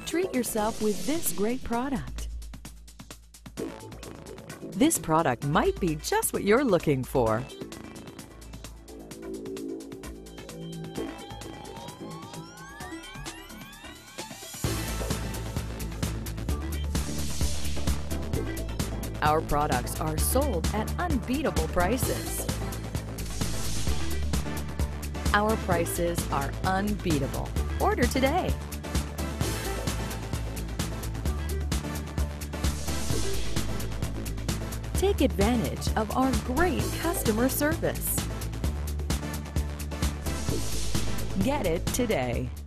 Treat yourself with this great product. This product might be just what you're looking for. Our products are sold at unbeatable prices. Our prices are unbeatable. Order today. Take advantage of our great customer service. Get it today.